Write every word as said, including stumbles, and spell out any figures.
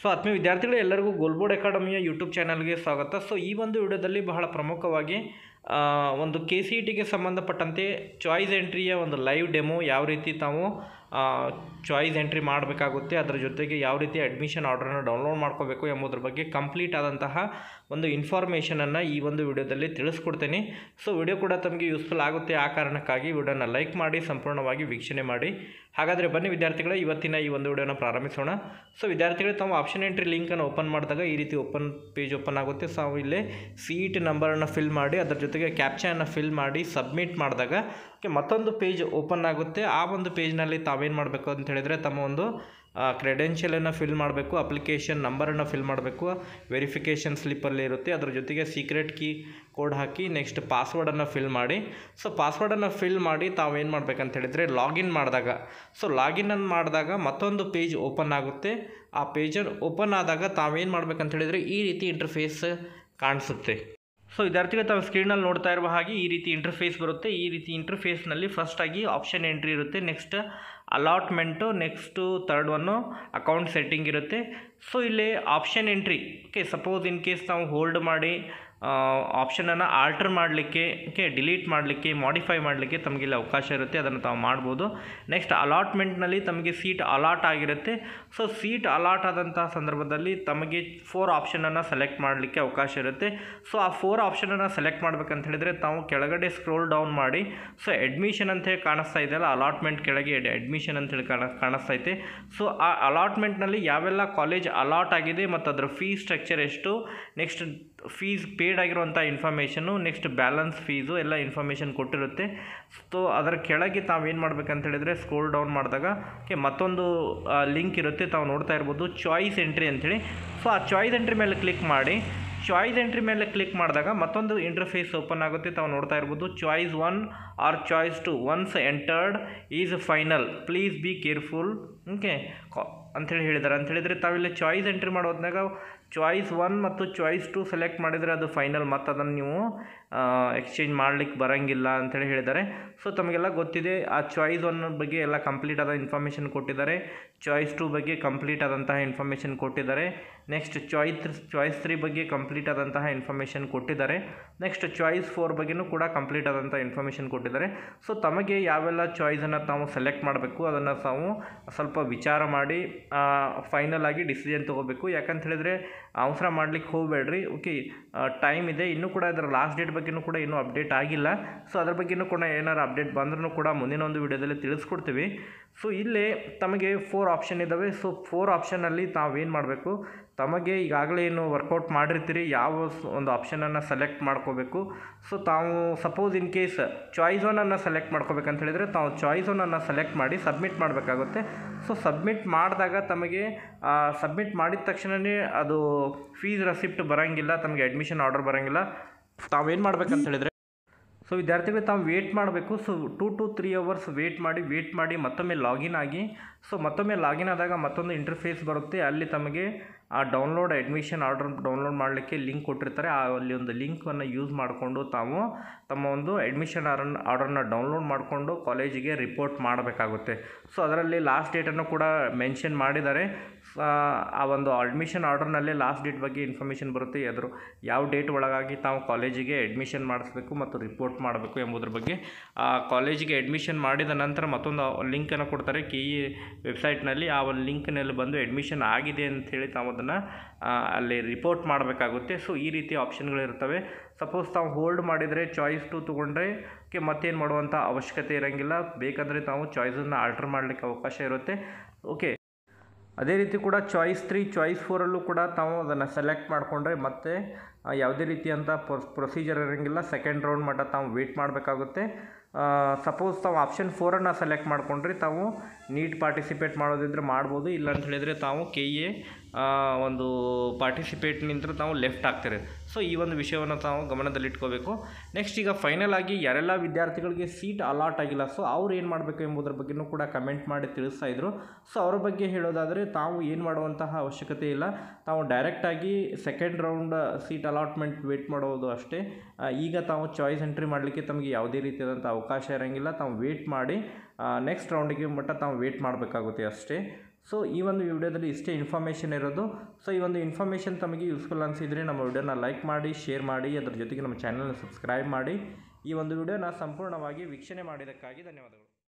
So ಆತ್ಮೀಯ ವಿದ್ಯಾರ್ಥಿಗಳು ಎಲ್ಲರಿಗೂ ಗೋಲ್ಬೋರ್ಡ್ ಅಕಾಡೆಮಿಯ ಯೂಟ್ಯೂಬ್ ಚಾನಲ್ಗೆ ಸ್ವಾಗತ. ಸೊ ಈ ಒಂದು ವಿಡಿಯೋದಲ್ಲಿ ಬಹಳ ಪ್ರಮುಖವಾಗಿ ಒಂದು ಕೆ ಸಿ ಇ ಟಿಗೆ ಸಂಬಂಧಪಟ್ಟಂತೆ ಚಾಯ್ಸ್ ಎಂಟ್ರಿಯ ಒಂದು ಲೈವ್ ಡೆಮೋ ಯಾವ ರೀತಿ ತಾವು ಚಾಯ್ಸ್ ಎಂಟ್ರಿ ಮಾಡಬೇಕಾಗುತ್ತೆ, ಅದರ ಜೊತೆಗೆ ಯಾವ ರೀತಿ ಅಡ್ಮಿಷನ್ ಆರ್ಡರನ್ನು ಡೌನ್ಲೋಡ್ ಮಾಡ್ಕೋಬೇಕು ಎಂಬುದರ ಬಗ್ಗೆ ಕಂಪ್ಲೀಟ್ ಆದಂತಹ ಒಂದು ಇನ್ಫಾರ್ಮೇಷನನ್ನು ಈ ಒಂದು ವಿಡಿಯೋದಲ್ಲಿ ತಿಳಿಸ್ಕೊಡ್ತೇನೆ. ಸೊ ವಿಡಿಯೋ ಕೂಡ ತಮಗೆ ಯೂಸ್ಫುಲ್ ಆಗುತ್ತೆ. ಆ ಕಾರಣಕ್ಕಾಗಿ ವಿಡಿಯೋನ ಲೈಕ್ ಮಾಡಿ ಸಂಪೂರ್ಣವಾಗಿ ವೀಕ್ಷಣೆ ಮಾಡಿ. ಹಾಗಾದರೆ ಬನ್ನಿ ವಿದ್ಯಾರ್ಥಿಗಳೇ, ಇವತ್ತಿನ ಈ ಒಂದು ವಿಡಿಯೋನ ಪ್ರಾರಂಭಿಸೋಣ. ಸೊ ವಿದ್ಯಾರ್ಥಿಗಳು ತಾವು ಆಪ್ಷನ್ ಎಂಟ್ರಿ ಲಿಂಕನ್ನು ಓಪನ್ ಮಾಡಿದಾಗ ಈ ರೀತಿ ಓಪನ್ ಪೇಜ್ ಓಪನ್ ಆಗುತ್ತೆ. ಸೊ ಇಲ್ಲೇ ಸಿ ಇ ಟಿ ನಂಬರನ್ನು ಫಿಲ್ ಮಾಡಿ ಅದರ ಜೊತೆಗೆ ಕ್ಯಾಪ್ಚಾಯನ್ನು ಫಿಲ್ ಮಾಡಿ ಸಬ್ಮಿಟ್ ಮಾಡಿದಾಗ ಮತ್ತೊಂದು ಪೇಜ್ ಓಪನ್ ಆಗುತ್ತೆ. ಆ ಒಂದು ಪೇಜ್ನಲ್ಲಿ ತಾವೇನು ಮಾಡಬೇಕು ಅಂತ ಹೇಳಿದರೆ ತಮ್ಮ ಒಂದು ಕ್ರೆಡೆನ್ಷಿಯಲನ್ನು ಫಿಲ್ ಮಾಡಬೇಕು, ಅಪ್ಲಿಕೇಶನ್ ನಂಬರನ್ನು ಫಿಲ್ ಮಾಡಬೇಕು, ವೆರಿಫಿಕೇಷನ್ ಸ್ಲಿಪ್ಪಲ್ಲಿ ಇರುತ್ತೆ. ಅದರ ಜೊತೆಗೆ ಸೀಕ್ರೆಟ್ ಕೀ ಕೋಡ್ ಹಾಕಿ ನೆಕ್ಸ್ಟ್ ಪಾಸ್ವರ್ಡನ್ನು ಫಿಲ್ ಮಾಡಿ. ಸೊ ಪಾಸ್ವರ್ಡನ್ನು ಫಿಲ್ ಮಾಡಿ ತಾವೇನು ಮಾಡಬೇಕಂತ ಹೇಳಿದರೆ ಲಾಗಿನ್ ಮಾಡಿದಾಗ ಸೊ ಲಾಗಿನನ್ನು ಮಾಡಿದಾಗ ಮತ್ತೊಂದು ಪೇಜ್ ಓಪನ್ ಆಗುತ್ತೆ. ಆ ಪೇಜನ್ನು ಓಪನ್ ಆದಾಗ ತಾವೇನು ಮಾಡಬೇಕಂತ ಹೇಳಿದರೆ ಈ ರೀತಿ ಇಂಟರ್ಫೇಸ್ ಕಾಣಿಸುತ್ತೆ. ಸೊ ವಿದ್ಯಾರ್ಥಿಗಳು ತಾವು ಸ್ಕ್ರೀನಲ್ಲಿ ನೋಡ್ತಾ ಇರುವ ಹಾಗೆ ಈ ರೀತಿ ಇಂಟರ್ಫೇಸ್ ಬರುತ್ತೆ. ಈ ರೀತಿ ಇಂಟರ್ಫೇಸ್ನಲ್ಲಿ ಫಸ್ಟಾಗಿ ಆಪ್ಷನ್ ಎಂಟ್ರಿ ಇರುತ್ತೆ, next allotment, next third one account setting ಇರುತ್ತೆ. ಸೊ ಇಲ್ಲಿ option entry okay, suppose in case ನಾವು ಹೋಲ್ಡ್ ಮಾಡಿ ಆಪ್ಷನನ್ನು ಆಲ್ಟರ್ ಮಾಡಲಿಕ್ಕೆ ಓಕೆ ಡಿಲೀಟ್ ಮಾಡಲಿಕ್ಕೆ ಮಾಡಿಫೈ ಮಾಡಲಿಕ್ಕೆ ತಮಗಿಲ್ಲಿ ಅವಕಾಶ ಇರುತ್ತೆ, ಅದನ್ನು ತಾವು ಮಾಡ್ಬೋದು. ನೆಕ್ಸ್ಟ್ ಅಲಾಟ್ಮೆಂಟ್ನಲ್ಲಿ ತಮಗೆ ಸೀಟ್ ಅಲಾಟ್ ಆಗಿರುತ್ತೆ. ಸೊ ಸೀಟ್ ಅಲಾಟ್ ಆದಂಥ ಸಂದರ್ಭದಲ್ಲಿ ತಮಗೆ ಫೋರ್ ಆಪ್ಷನನ್ನು ಸೆಲೆಕ್ಟ್ ಮಾಡಲಿಕ್ಕೆ ಅವಕಾಶ ಇರುತ್ತೆ. ಸೊ ಆ ಫೋರ್ ಆಪ್ಷನನ್ನು ಸೆಲೆಕ್ಟ್ ಮಾಡಬೇಕಂತ ಹೇಳಿದರೆ ತಾವು ಕೆಳಗಡೆ ಸ್ಕ್ರೋಲ್ ಡೌನ್ ಮಾಡಿ ಸೊ ಅಡ್ಮಿಷನ್ ಅಂತೇಳಿ ಕಾಣಿಸ್ತಾ ಇದೆಯಲ್ಲ, ಅಲಾಟ್ಮೆಂಟ್ ಕೆಳಗೆ ಅಡ್ಮಿಷನ್ ಅಂತೇಳಿ ಕಾಣ ಕಾಣಿಸ್ತೈತೆ. ಸೊ ಆ ಅಲಾಟ್ಮೆಂಟ್ನಲ್ಲಿ ಯಾವೆಲ್ಲ ಕಾಲೇಜ್ ಅಲಾಟ್ ಆಗಿದೆ ಮತ್ತು ಅದರ ಫೀ ಸ್ಟ್ರಕ್ಚರ್ ಎಷ್ಟು, ನೆಕ್ಸ್ಟ್ ಫೀಸ್ ಪೇಡ್ ಆಗಿರುವಂಥ ಇನ್ಫಾರ್ಮೇಷನು, ನೆಕ್ಸ್ಟ್ ಬ್ಯಾಲೆನ್ಸ್ ಫೀಸು ಎಲ್ಲ ಇನ್ಫಾರ್ಮೇಷನ್ ಕೊಟ್ಟಿರುತ್ತೆ. ಸೊ ಅದರ ಕೆಳಗೆ ತಾವೇನು ಮಾಡಬೇಕಂತ ಹೇಳಿದರೆ ಸ್ಕ್ರೋಲ್ ಡೌನ್ ಮಾಡಿದಾಗ ಓಕೆ ಮತ್ತೊಂದು ಲಿಂಕ್ ಇರುತ್ತೆ, ತಾವು ನೋಡ್ತಾ ಇರ್ಬೋದು ಚಾಯ್ಸ್ ಎಂಟ್ರಿ ಅಂಥೇಳಿ. ಸೊ ಆ ಚಾಯ್ಸ್ ಎಂಟ್ರಿ ಮೇಲೆ ಕ್ಲಿಕ್ ಮಾಡಿ. ಚಾಯ್ಸ್ ಎಂಟ್ರಿ ಮೇಲೆ ಕ್ಲಿಕ್ ಮಾಡಿದಾಗ ಮತ್ತೊಂದು ಇಂಟರ್ಫೇಸ್ ಓಪನ್ ಆಗುತ್ತೆ. ತಾವು ನೋಡ್ತಾ ಇರ್ಬೋದು choice one or choice two once entered is final, please be careful okay ಅಂಥೇಳಿ ಹೇಳಿದ್ದಾರೆ. ಅಂತ ಹೇಳಿದರೆ ತಾವಿಲ್ಲಿ ಚಾಯ್ಸ್ ಎಂಟ್ರಿ ಮಾಡೋದ್ನಾಗ ಚಾಯ್ಸ್ ಒನ್ ಮತ್ತು ಚಾಯ್ಸ್ ಟು ಸೆಲೆಕ್ಟ್ ಮಾಡಿದರೆ ಅದು ಫೈನಲ್, ಮತ್ತು ಅದನ್ನು ನೀವು ಎಕ್ಸ್ಚೇಂಜ್ ಮಾಡಲಿಕ್ಕೆ ಬರೋಂಗಿಲ್ಲ ಅಂಥೇಳಿ ಹೇಳಿದ್ದಾರೆ. ಸೊ ತಮಗೆಲ್ಲ ಗೊತ್ತಿದೆ ಆ ಚಾಯ್ಸ್ ಒನ್ ಬಗ್ಗೆ ಎಲ್ಲ ಕಂಪ್ಲೀಟ್ ಆದ ಇನ್ಫಾರ್ಮೇಷನ್ ಕೊಟ್ಟಿದ್ದಾರೆ, ಚಾಯ್ಸ್ ಟು ಬಗ್ಗೆ ಕಂಪ್ಲೀಟ್ ಆದಂತಹ ಇನ್ಫಾರ್ಮೇಷನ್ ಕೊಟ್ಟಿದ್ದಾರೆ, ನೆಕ್ಸ್ಟ್ ಚಾಯ್ಸ್ ಚಾಯ್ಸ್ ತ್ರೀ ಬಗ್ಗೆ ಕಂಪ್ಲೀಟ್ ಆದಂತಹ ಇನ್ಫಾರ್ಮೇಷನ್ ಕೊಟ್ಟಿದ್ದಾರೆ, ನೆಕ್ಸ್ಟ್ ಚಾಯ್ಸ್ ಫೋರ್ ಬಗ್ಗೆಯೂ ಕೂಡ ಕಂಪ್ಲೀಟ್ ಆದಂಥ ಇನ್ಫಾರ್ಮೇಷನ್ ಕೊಟ್ಟಿದ್ದಾರೆ. ಸೊ ತಮಗೆ ಯಾವೆಲ್ಲ ಚಾಯ್ಸನ್ನು ತಾವು ಸೆಲೆಕ್ಟ್ ಮಾಡಬೇಕು ಅದನ್ನು ತಾವು ಸ್ವಲ್ಪ ವಿಚಾರ ಮಾಡಿ ಫೈನಲ್ ಆಗಿ ಡಿಸಿಷನ್ ತೊಗೋಬೇಕು. ಯಾಕಂತ ಹೇಳಿದರೆ ಅವಸರ ಮಾಡಲಿಕ್ಕೆ ಹೋಗಬೇಡ್ರಿ. ಓಕೆ ಟೈಮ್ ಇದೆ, ಇನ್ನೂ ಕೂಡ ಅದರ ಲಾಸ್ಟ್ ಡೇಟ್ ಬಗ್ಗೆಯೂ ಕೂಡ ಇನ್ನೂ ಅಪ್ಡೇಟ್ ಆಗಿಲ್ಲ. ಸೊ ಅದ್ರ ಬಗ್ಗೆಯೂ ಕೂಡ ಏನಾರು ಅಪ್ಡೇಟ್ ಬಂದ್ರೂ ಕೂಡ ಮುಂದಿನ ಒಂದು ವಿಡಿಯೋದಲ್ಲಿ ತಿಳಿಸ್ಕೊಡ್ತೀವಿ. ಸೊ ಇಲ್ಲೇ ತಮಗೆ ಫೋರ್ ಆಪ್ಷನ್ ಇದ್ದಾವೆ. ಸೊ ಫೋರ್ ಆಪ್ಷನಲ್ಲಿ ತಾವೇನು ಮಾಡಬೇಕು, ತಮಗೆ ಈಗಾಗಲೇ ಏನು ವರ್ಕೌಟ್ ಮಾಡಿರ್ತೀರಿ ಯಾವ ಒಂದು ಆಪ್ಷನನ್ನು ಸೆಲೆಕ್ಟ್ ಮಾಡ್ಕೋಬೇಕು. ಸೊ ತಾವು ಸಪೋಸ್ ಇನ್ ಕೇಸ್ ಚಾಯ್ಸ್ ಒನ್ನನ್ನು ಸೆಲೆಕ್ಟ್ ಮಾಡ್ಕೋಬೇಕಂತ ಹೇಳಿದರೆ ತಾವು ಚಾಯ್ಸ್ ಒನ್ನನ್ನು ಸೆಲೆಕ್ಟ್ ಮಾಡಿ ಸಬ್ಮಿಟ್ ಮಾಡಬೇಕಾಗುತ್ತೆ. ಸೊ ಸಬ್ಮಿಟ್ ಮಾಡಿದಾಗ ತಮಗೆ ಸಬ್ಮಿಟ್ ಮಾಡಿದ ತಕ್ಷಣವೇ ಅದು ಫೀಸ್ ರೆಸಿಪ್ಟ್ ಬರೋಂಗಿಲ್ಲ, ತಮಗೆ ಅಡ್ಮಿಷನ್ ಆರ್ಡರ್ ಬರೋಂಗಿಲ್ಲ. ತಾವೇನು ಮಾಡ್ಬೇಕಂತ ಹೇಳಿದರೆ ಸೊ ವಿದ್ಯಾರ್ಥಿಗಳು ತಾವು ವೇಟ್ ಮಾಡಬೇಕು. So two to three hours wait ಮಾಡಿ ವೇಟ್ ಮಾಡಿ ಮತ್ತೊಮ್ಮೆ ಲಾಗಿನ್ ಆಗಿ. ಸೊ ಮತ್ತೊಮ್ಮೆ ಲಾಗಿನ್ ಆದಾಗ ಮತ್ತೊಂದು ಇಂಟರ್ಫೇಸ್ ಬರುತ್ತೆ. ಅಲ್ಲಿ ತಮಗೆ ಆ ಡೌನ್ಲೋಡ್ ಅಡ್ಮಿಷನ್ ಆರ್ಡರ್ ಡೌನ್ಲೋಡ್ ಮಾಡಲಿಕ್ಕೆ ಲಿಂಕ್ ಕೊಟ್ಟಿರ್ತಾರೆ. ಆ ಅಲ್ಲಿ ಒಂದು ಲಿಂಕನ್ನು ಯೂಸ್ ಮಾಡಿಕೊಂಡು ತಾವು ತಮ್ಮ ಒಂದು ಅಡ್ಮಿಷನ್ ಆರ್ಡರ್ ಆರ್ಡರ್ನ ಡೌನ್ಲೋಡ್ ಮಾಡಿಕೊಂಡು ಕಾಲೇಜಿಗೆ ರಿಪೋರ್ಟ್ ಮಾಡಬೇಕಾಗುತ್ತೆ. ಸೊ ಅದರಲ್ಲಿ ಲಾಸ್ಟ್ ಡೇಟನ್ನು ಕೂಡ ಮೆನ್ಷನ್ ಮಾಡಿದ್ದಾರೆ. ಆ ಒಂದು ಅಡ್ಮಿಷನ್ ಆರ್ಡರ್ನಲ್ಲೇ ಲಾಸ್ಟ್ ಡೇಟ್ ಬಗ್ಗೆ ಇನ್ಫಾರ್ಮೇಷನ್ ಬರುತ್ತೆ, ಅದ್ರ ಯಾವ ಡೇಟ್ ಒಳಗಾಗಿ ತಾವು ಕಾಲೇಜಿಗೆ ಅಡ್ಮಿಷನ್ ಮಾಡಿಸ್ಬೇಕು ಮತ್ತು ರಿಪೋರ್ಟ್ ಮಾಡಬೇಕು ಎಂಬುದ್ರ ಬಗ್ಗೆ. ಆ ಕಾಲೇಜಿಗೆ ಅಡ್ಮಿಷನ್ ಮಾಡಿದ ನಂತರ ಮತ್ತೊಂದು ಲಿಂಕನ್ನು ಕೊಡ್ತಾರೆ ಕೆ ಇ ವೆಬ್ಸೈಟ್ನಲ್ಲಿ. ಆ ಒಂದು ಲಿಂಕ್ನಲ್ಲಿ ಬಂದು ಅಡ್ಮಿಷನ್ ಆಗಿದೆ ಅಂಥೇಳಿ ತಾವು ಅದನ್ನು ಅಲ್ಲಿ ರಿಪೋರ್ಟ್ ಮಾಡಬೇಕಾಗುತ್ತೆ. ಸೊ ಈ ರೀತಿ ಆಪ್ಷನ್ಗಳಿರ್ತವೆ. ಸಪೋಸ್ ತಾವು ಹೋಲ್ಡ್ ಮಾಡಿದರೆ ಚಾಯ್ಸ್ ಟು ತೊಗೊಂಡ್ರೆ ಓಕೆ ಮತ್ತೇನು ಮಾಡುವಂಥ ಅವಶ್ಯಕತೆ ಇರೋಂಗಿಲ್ಲ. ಬೇಕಂದರೆ ತಾವು ಚಾಯ್ಸನ್ನು ಆಲ್ಟರ್ ಮಾಡಲಿಕ್ಕೆ ಅವಕಾಶ ಇರುತ್ತೆ. ಓಕೆ ಅದೇ ರೀತಿ ಕೂಡ ಚಾಯ್ಸ್ ತ್ರೀ ಚಾಯ್ಸ್ ಫೋರಲ್ಲೂ ಕೂಡ ತಾವು ಅದನ್ನು ಸೆಲೆಕ್ಟ್ ಮಾಡಿಕೊಂಡ್ರೆ ಮತ್ತೆ ಯಾವುದೇ ರೀತಿಯಂಥ ಪ್ರೊಸೀಜರ್ ಇರೋಂಗಿಲ್ಲ. ಸೆಕೆಂಡ್ ರೌಂಡ್ ಮಟ್ಟ ತಾವು ವೇಟ್ ಮಾಡಬೇಕಾಗುತ್ತೆ. ಸಪೋಸ್ ತಾವು ಆಪ್ಷನ್ ಫೋರನ್ನು ಸೆಲೆಕ್ಟ್ ಮಾಡ್ಕೊಂಡ್ರೆ ತಾವು ನೀಟ್ ಪಾರ್ಟಿಸಿಪೇಟ್ ಮಾಡೋದಿದ್ರೆ ಮಾಡ್ಬೋದು, ಇಲ್ಲ ಅಂತ ಹೇಳಿದರೆ ತಾವು ಕೆ ಎ ಒಂದು ಪಾರ್ಟಿಸಿಪೇಟ್ನಿಂದ ತಾವು ಲೆಫ್ಟ್ ಆಗ್ತಾರೆ. ಸೊ ಈ ಒಂದು ವಿಷಯವನ್ನು ತಾವು ಗಮನದಲ್ಲಿಟ್ಕೋಬೇಕು. ನೆಕ್ಸ್ಟ್ ಈಗ ಫೈನಲ್ ಆಗಿ ಯಾರೆಲ್ಲ ವಿದ್ಯಾರ್ಥಿಗಳಿಗೆ ಸೀಟ್ ಅಲಾಟ್ ಆಗಿಲ್ಲ ಸೊ ಅವ್ರು ಏನು ಮಾಡಬೇಕು ಎಂಬುದರ ಬಗ್ಗೆಯೂ ಕೂಡ ಕಮೆಂಟ್ ಮಾಡಿ ತಿಳಿಸ್ತಾ ಇದ್ರು. ಸೊ ಅವ್ರ ಬಗ್ಗೆ ಹೇಳೋದಾದರೆ ತಾವು ಏನು ಮಾಡುವಂತಹ ಅವಶ್ಯಕತೆ ಇಲ್ಲ. ತಾವು ಡೈರೆಕ್ಟಾಗಿ second round seat allotment wait ಮಾಡೋದು ಅಷ್ಟೇ. ಈಗ ತಾವು ಚಾಯ್ಸ್ ಎಂಟ್ರಿ ಮಾಡಲಿಕ್ಕೆ ತಮಗೆ ಯಾವುದೇ ರೀತಿಯಾದಂಥ ಅವಕಾಶ ಇರೋಂಗಿಲ್ಲ. ತಾವು ವೇಟ್ ಮಾಡಿ ನೆಕ್ಸ್ಟ್ ರೌಂಡಿಗೆ ಮಟ್ಟ ತಾವು ವೇಟ್ ಮಾಡಬೇಕಾಗುತ್ತೆ ಅಷ್ಟೇ. ಸೊ ಈ ಒಂದು ವಿಡಿಯೋದಲ್ಲಿ ಇಷ್ಟೇ ಇನ್ಫಾರ್ಮೇಷನ್ ಇರೋದು. ಸೊ ಈ ಒಂದು ಇನ್ಫಾರ್ಮೇಷನ್ ತಮಗೆ ಯೂಸ್ಫುಲ್ ಅನಿಸಿದರೆ ನಮ್ಮ ವಿಡಿಯೋನ ಲೈಕ್ ಮಾಡಿ, ಶೇರ್ ಮಾಡಿ, ಅದರ ಜೊತೆಗೆ ನಮ್ಮ ಚಾನಲ್ನ ಸಬ್ಸ್ಕ್ರೈಬ್ ಮಾಡಿ. ಈ ಒಂದು ವಿಡಿಯೋನ ಸಂಪೂರ್ಣವಾಗಿ ವೀಕ್ಷಣೆ ಮಾಡಿದ್ದಕ್ಕಾಗಿ ಧನ್ಯವಾದಗಳು.